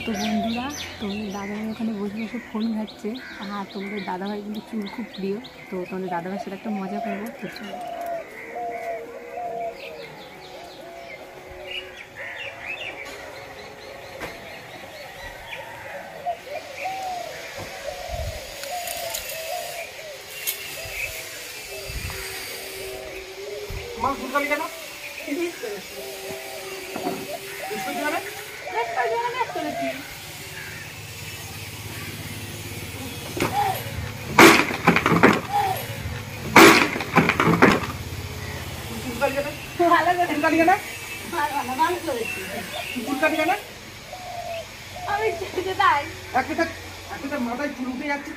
তো বন্ধুরা, তোমাদের দাদাভাই ওখানে বসে বসে ফোন ঘাটছে। আর তোমাদের দাদাভাই কিন্তু চুল খুব প্রিয়, তো তোমাদের দাদাভাইয়ের সাথে একটা মজা করবো। তো চলো। মাথায় চুল উঠে যাচ্ছে।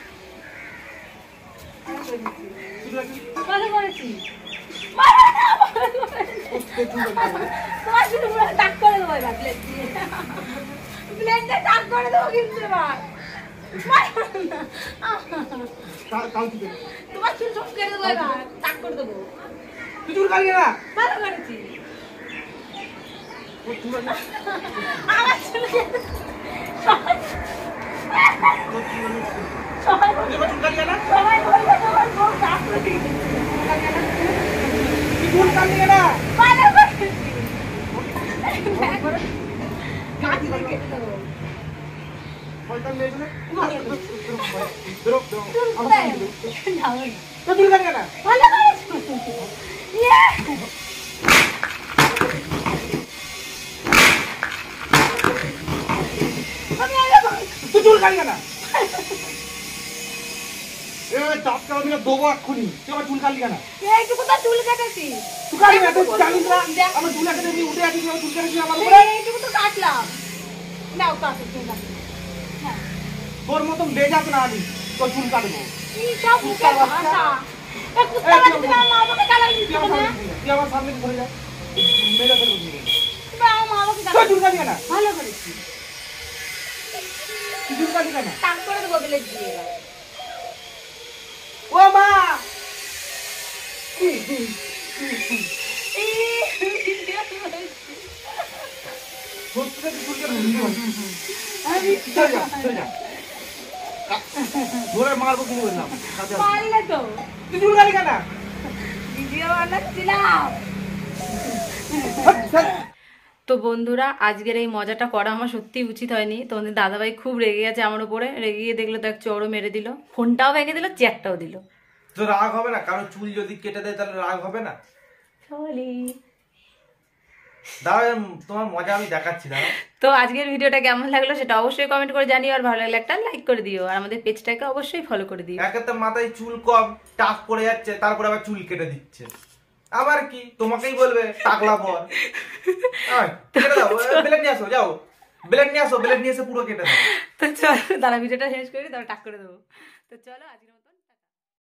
দেবো এক্ষুনি, তুই চুল কাটলি কেন? চুল কাটেছি আমার চুল কেটে উঠে আছি, চুল কেটেছি আমার উপরে। কাটলাম। তোর মতন বেজাত না আমি তোর চুল কাটবো। তুই আমার সামনে ধরে যা, মেরে ফেলবো। চুল কাটলি কেন? ভালো করেছি। চুল কাটলি কেন? টাক করে দেবো বলে দিয়ে। ও মা, ধরে মারবো কি বললাম? পারলে তো তুই চুল কাটলি কেন? ভিডিও বানাচ্ছিলাম। তো বন্ধুরা, আজকের এই মজাটা করা আমার সত্যি উচিত হয়নি। তোমাদের দাদাভাই খুব রেগে গেছে আমার উপরে। রেগে গিয়ে দেখলো তো এক চড়ও মেরে দিল, ফোনটাও ভেঙে দিল, চেয়ারটাও দিল। তো রাগ হবে না? কারণ চুল যদি কেটে দেয় তাহলে রাগ হবে না? দাঁড়া, তোমার মজা আমি দেখাচ্ছি। দাঁড়া। তো আজকের ভিডিওটা কেমন লাগলো সেটা অবশ্যই কমেন্ট করে জানিও, আর ভালো লাগলে একটা লাইক করে দিও, আর আমাদের পেজটাকে অবশ্যই ফলো করে দিও। একে তো মাথায় চুল কম, টাক পড়ে যাচ্ছে, তারপর আবার চুল কেটে দিচ্ছে। আবার কি তোমাকেই বলবে টাকলা পর। কেটে দাও, ব্লেড নিয়ে আসো, যাও ব্লেড নিয়ে আসো, ব্লেড নিয়ে এসে পুরো কেটে দাও। তো চলো, দাঁড়া ভিডিওটা শেষ করি, তারপর টাক করে দেবো। তো চলো আজকে